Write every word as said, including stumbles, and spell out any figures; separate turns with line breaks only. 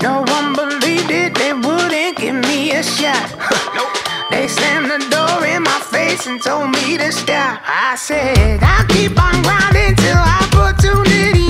No one believed it, they wouldn't give me a shot. Nope. They slammed the door in my face and told me to stop. I said, I'll keep on grinding till opportunity